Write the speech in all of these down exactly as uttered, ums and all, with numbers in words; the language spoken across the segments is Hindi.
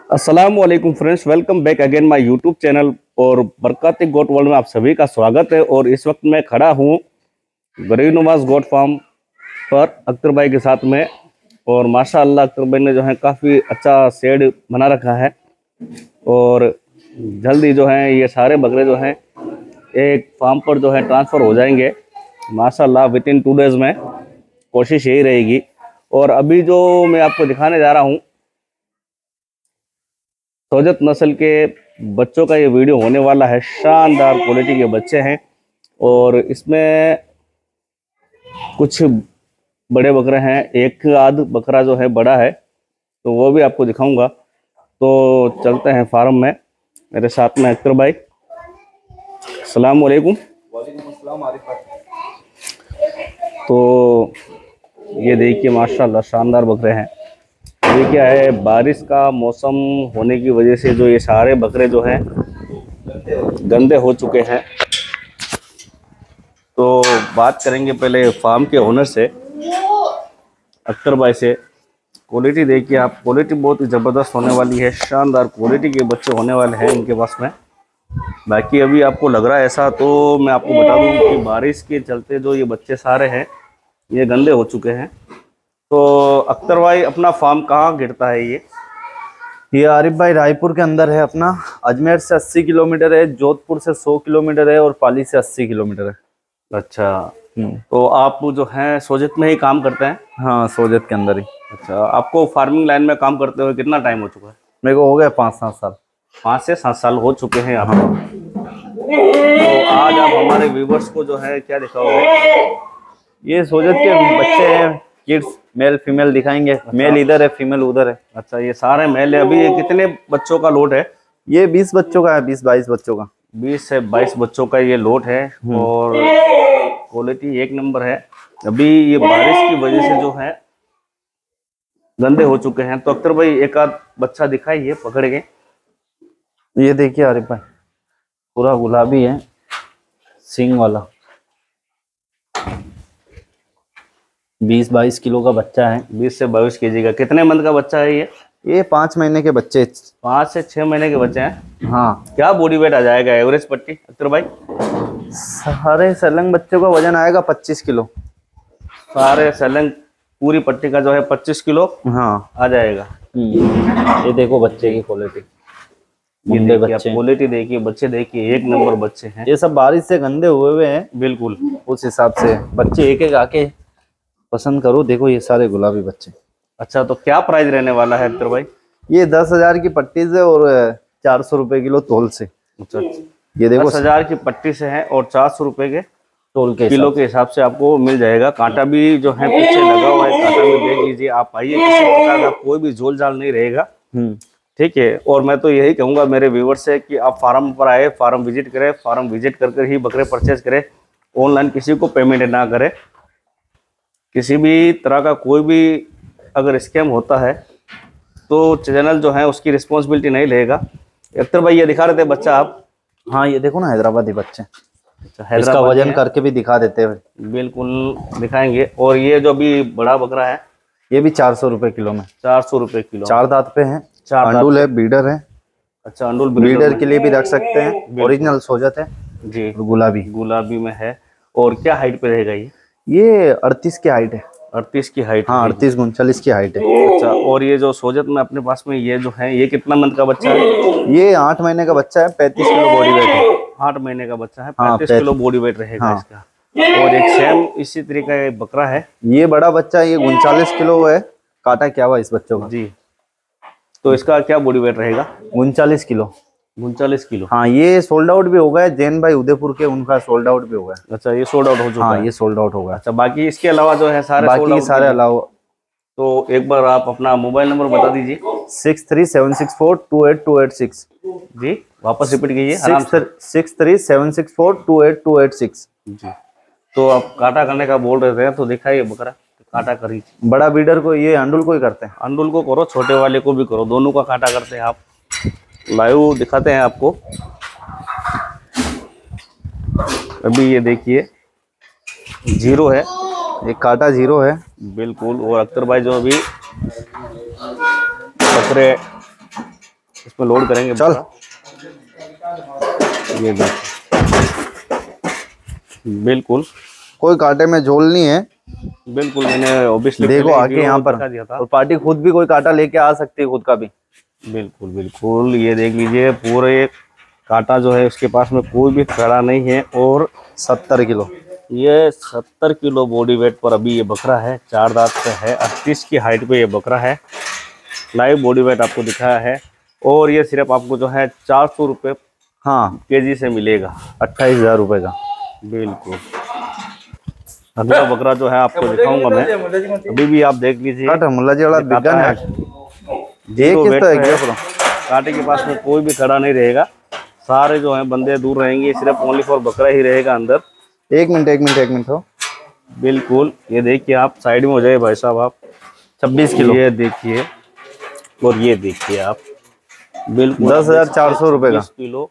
अस्सलाम वालेकुम friends, welcome back again my YouTube channel और बरकाती गोट वर्ल्ड में आप सभी का स्वागत है। और इस वक्त मैं खड़ा हूँ गरीब नवाज गोट फार्म पर अख्तर भाई के साथ में। और माशाअल्लाह अख्तर भाई ने जो है काफ़ी अच्छा शेड बना रखा है और जल्दी जो है ये सारे बकरे जो हैं एक फार्म पर जो है ट्रांसफ़र हो जाएंगे माशाअल्लाह विद इन टू डेज़ में। कोशिश यही रहेगी। और अभी जो मैं आपको दिखाने जा रहा हूँ सोजत नस्ल के बच्चों का ये वीडियो होने वाला है। शानदार क्वालिटी के बच्चे हैं और इसमें कुछ बड़े बकरे हैं, एक आध बकरा जो है बड़ा है तो वो भी आपको दिखाऊंगा। तो चलते हैं फार्म में, मेरे साथ में अख्तर भाई। अस्सलाम वालेकुम। वालेकुम अस्सलाम आरिफ भाई। तो ये देखिए माशाल्लाह शानदार बकरे हैं। ये क्या है, बारिश का मौसम होने की वजह से जो ये सारे बकरे जो हैं गंदे हो चुके हैं। तो बात करेंगे पहले फार्म के ओनर से, अख्तर भाई से। क्वालिटी देखिए आप, क्वालिटी बहुत ही ज़बरदस्त होने वाली है। शानदार क्वालिटी के बच्चे होने वाले हैं इनके पास में। बाकी अभी आपको लग रहा है ऐसा, तो मैं आपको बता दूं कि बारिश के चलते जो ये बच्चे सारे हैं ये गंदे हो चुके हैं। तो अख्तर भाई अपना फार्म कहाँ गिरता है ये? ये आरिफ भाई रायपुर के अंदर है अपना। अजमेर से अस्सी किलोमीटर है, जोधपुर से सौ किलोमीटर है और पाली से अस्सी किलोमीटर है। अच्छा, तो आप जो हैं सोजत में ही काम करते हैं? हाँ, सोजत के अंदर ही। अच्छा, आपको फार्मिंग लाइन में काम करते हुए कितना टाइम हो चुका है? मेरे को हो गया पाँच सात साल। पाँच से सात साल हो चुके हैं आप। तो आज आप हमारे व्यूवर्स को जो है क्या दिखाओगे? ये सोजत के बच्चे हैं, किड्स, मेल फीमेल दिखाएंगे। अच्छा। मेल इधर है, फीमेल उधर है। अच्छा, ये सारे मेल है। अभी ये कितने बच्चों का लोट है? ये बीस बच्चों का है, बीस बाईस बच्चों का। बीस से बाईस बच्चों का ये लोट है और क्वालिटी एक नंबर है। अभी ये बारिश की वजह से जो है गंदे हो चुके हैं। तो अख्तर भाई एक आध बच्चा दिखाइए पकड़ के। ये देखिए आरिफ भाई, पूरा गुलाबी है, सिंग वाला। बीस बाईस किलो का बच्चा है। बीस से बाईस केजी का। कितने मंथ का बच्चा है ये? ये पाँच महीने के बच्चे। पाँच से छह महीने के बच्चे हैं। हाँ। क्या बॉडी वेट आ जाएगा एवरेज पट्टी अख्तर भाई? सारे सलंग बच्चों का वजन आएगा पच्चीस किलो। सारे सलंग पूरी पट्टी का जो है पच्चीस किलो हाँ आ जाएगा। ये देखो बच्चे की क्वालिटी, मुंडे बच्चे, क्वालिटी देखिए, बच्चे देखिए, एक नंबर बच्चे हैं। ये सब बारिश से गंदे हुए हुए हैं बिल्कुल। उस हिसाब से बच्चे एक एक आके पसंद करो। देखो ये सारे गुलाबी बच्चे। अच्छा, तो क्या प्राइस रहने वाला है अख्तर भाई? ये दस हजार की पट्टी से और चार सौ रुपए किलो तोल से। अच्छा, ये देखो दस हजार की पट्टी से है और चार सौ रुपए के तोल के किलो के हिसाब से आपको मिल जाएगा। कांटा भी जो है पीछे लगा हुआ है, कांटा भी देख लीजिए आप। आइए, किसी प्रकार का कोई भी झोल झाल नहीं रहेगा, ठीक है। और मैं तो यही कहूँगा मेरे व्यूवर से कि आप फार्म पर आए, फार्म विजिट करें, फार्म विजिट कर कर ही बकरे परचेज करें। ऑनलाइन किसी को पेमेंट ना करें। किसी भी तरह का कोई भी अगर स्कैम होता है तो चैनल जो है उसकी रिस्पॉन्सिबिलिटी नहीं लेगा। अख्तर भाई ये दिखा रहे थे बच्चा आप? हाँ, ये देखो ना हैदराबादी बच्चे। अच्छा, इसका वजन करके भी दिखा देते हैं। बिल्कुल दिखाएंगे। और ये जो भी बड़ा बकरा है ये भी चार सौ रुपए किलो में। चार सौ रुपए किलो। चार दांत पे है, चार अंडुल है, बीडर है। अच्छा, अंडुल बीडर के लिए भी रख सकते हैं। ओरिजिनल सोजत है जी, गुलाबी गुलाबी में है। और क्या हाइट पे रहेगा ये? ये अड़तीस की हाइट है। अड़तीस की हाइट? हाँ, अड़तीस उनचालीस की हाइट है। अच्छा, और ये जो सोजत में अपने पास में ये जो है ये कितना मंथ का बच्चा है? ये आठ महीने का बच्चा है, पैंतीस किलो बॉडी वेट है। आठ महीने का बच्चा है, हाँ, पैंतीस किलो बॉडी वेट रहेगा हाँ। इसका। और एक सेम इसी तरीके का बकरा है। ये बड़ा बच्चा है, ये उनचालीस किलो है। काटा क्या हुआ इस बच्चों का? जी, तो इसका क्या बॉडी वेट रहेगा? उनचालीस किलो। उनचालीस किलो। हाँ, ये सोल्ड आउट भी हो गया। जैन भाई उदयपुर के, उनका सोल्ड आउट भी हो गया। अच्छा, ये सोल्ड आउट हो चुका हाँ, है? ये सोल्ड आउट हो गया। अच्छा, बाकी इसके अलावा जो है सारे बाकी सारे अलावा। तो एक बार आप अपना मोबाइल नंबर बता दीजिए। Six three seven six four two eight two eight six. जी, वापस रिपीट कीजिए। Six three seven six four two eight two eight six. जी, तो आप काटा करने का बोल रहे थे तो दिखाइए बकरा, काटा करिए। बड़ा बीडर को, ये अंडुल को ही करते हैं। अंडुल को करो, छोटे वाले को भी करो, दोनों का काटा करते हैं आप। लाइव दिखाते हैं आपको। अभी ये देखिए जीरो है, एक काटा जीरो है बिल्कुल। और अख्तर भाई जो अभी बकरे इसमें लोड करेंगे। चल। ये देखो, बिल्कुल कोई कांटे में झोल नहीं है। बिल्कुल, मैंने ऑब्वियसली देखो आगे यहाँ पर, और पार्टी खुद भी कोई कांटा लेके आ सकती है खुद का भी। बिल्कुल बिल्कुल, ये देख लीजिए पूरे कांटा जो है उसके पास में कोई भी खड़ा नहीं है। और सत्तर किलो, ये सत्तर किलो बॉडी वेट पर अभी ये बकरा है। चार दांत पे है, अड़तीस की हाइट पे ये बकरा है। लाइव बॉडी वेट आपको दिखाया है। और ये सिर्फ आपको जो है चार सौ रुपये हाँ केजी से मिलेगा, अट्ठाईस हजार रुपये का। बिल्कुल। अगला बकरा जो है आपको दिखाऊंगा मैं, अभी भी आप देख लीजिए। मुल्ला जी वाला बिगन है। जीरो वेट पे है, कांटे के पास में कोई भी खड़ा नहीं रहेगा। सारे जो हैं बंदे दूर रहेंगे, सिर्फ ओनली फॉर बकरा ही रहेगा अंदर। एक मिनट एक मिनट एक मिनट हो। बिल्कुल, ये देखिए आप साइड में हो जाए भाई साहब। आप छब्बीस किलो, ये देखिए, और ये देखिए आप, बिल्कुल दस हजार चार सौ रुपये का किलो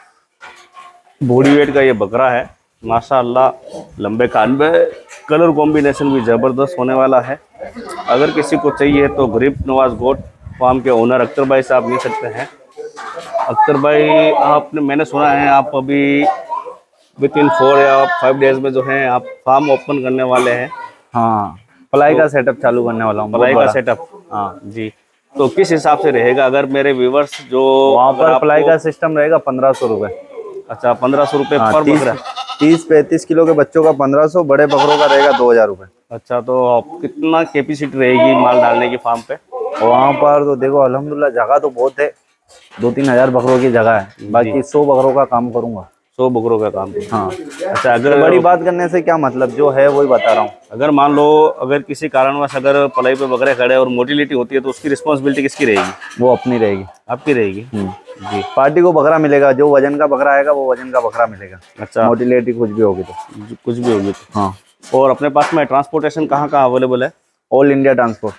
बॉडी वेट का ये बकरा है। माशाअल्लाह, लंबे कान में, कलर कॉम्बिनेशन भी ज़बरदस्त होने वाला है। अगर किसी को चाहिए तो गरीब नवाज गोट फार्म के ओनर अख्तर भाई से आप मिल सकते हैं। अख्तर भाई, आपने, मैंने सुना है आप अभी विद इन फोर या फाइव डेज में जो है आप फार्म ओपन करने वाले हैं। हाँ, पलाई का सेटअप चालू करने वाला हूँ। पलाई का सेटअप, हाँ जी। तो किस हिसाब से रहेगा? अगर मेरे व्यूवर्स जो वहाँ पर पलाई का सिस्टम रहेगा पंद्रह सौ रुपये। अच्छा, पंद्रह सौ रुपये पर बकरा। तीस पैंतीस किलो के बच्चों का पंद्रह सौ, बड़े बकरों का रहेगा दो हजार रुपये। अच्छा, तो कितना कैपेसिटी रहेगी माल डालने की फार्म पे? वहाँ पर तो देखो अल्हम्दुलिल्लाह जगह तो बहुत है, दो तीन हजार बकरों की जगह है। बाकी सौ बकरों का काम करूँगा। सौ बकरों का काम? हाँ। अच्छा, अगर तो बड़ी बात करने से क्या मतलब, जो है वही बता रहा हूँ। अगर मान लो अगर किसी कारणवश अगर पलाई पे बकरे खड़े और मोटिलिटी होती है तो उसकी रिस्पॉन्सिबिलिटी किसकी रहेगी? वो अपनी रहेगी। आपकी रहेगी जी। पार्टी को बकरा मिलेगा, जो वजन का बकरा आएगा वो वजन का बकरा मिलेगा। अच्छा, मोटिलिटी कुछ भी होगी तो कुछ भी होगी तो। हाँ। और अपने पास में ट्रांसपोर्टेशन कहाँ कहाँ अवेलेबल है? All India transport.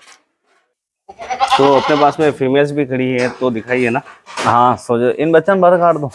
तो अपने पास में फीमेल्स भी खड़ी है तो दिखाइए ना। हाँ, सोचो इन बच्चों में भर काट दो।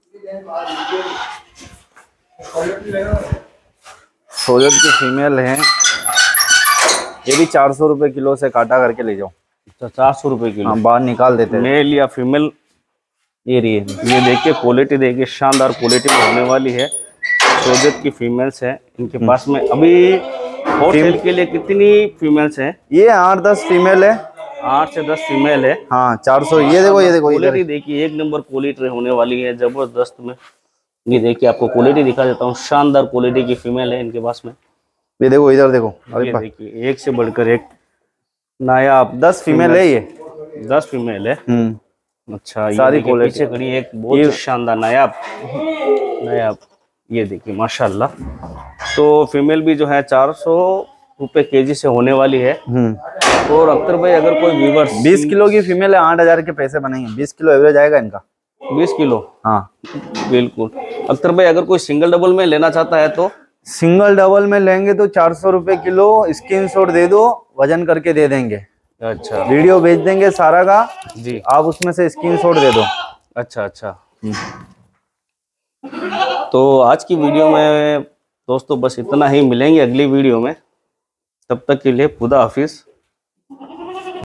सोजत की फीमेल है, ये भी चार सौ रुपये किलो से काटा करके ले जाओ। अच्छा, चार सौ रुपये किलो? हाँ, बाहर निकाल देते हैं। मेल या फीमेल? ये रही है। ये देखिए क्वालिटी, देखिए शानदार क्वालिटी में होने वाली है। सोजत की फीमेल्स है इनके पास में। अभी और सेल के लिए कितनी फीमेल्स हैं? ये आठ दस फीमेल है। आठ से दस फीमेल है। हाँ, चार सौ। ये देखो ये देखो क्वालिटी देखिए, एक नंबर क्वालिटी होने वाली है, जबरदस्त में। ये देखिए आपको क्वालिटी दिखा देता हूँ, शानदार क्वालिटी की फीमेल है इनके पास में। ये देखो इधर देखो, अरे देखिए एक से बढ़कर एक नायाब। दस फीमेल है ये, दस फीमेल है। हम्म। अच्छा, सारी क्वालिटी पीछे खड़ी एक बहुत शानदार नायाब नायाब। ये देखिए माशाल्लाह। तो फीमेल भी जो है चार सौ रुपये केजी से होने वाली है। और अख्तर भाई, अगर कोई व्यूवर्स बीस किलो की फीमेल है, आठ हजार के पैसे बनेंगे। बीस किलो एवरेज आएगा इनका। बीस किलो? हाँ बिल्कुल। अख्तर भाई, अगर कोई सिंगल डबल में लेना चाहता है तो? सिंगल डबल में लेंगे तो चार सौ रुपये किलो। स्क्रीनशॉट दे दो, वजन करके दे देंगे। अच्छा, वीडियो भेज देंगे सारा का जी, आप उसमें से स्क्रीनशॉट दे दो। अच्छा अच्छा। तो आज की वीडियो में दोस्तों बस इतना ही। मिलेंगे अगली वीडियो में, तब तक के लिए खुदा हाफिज।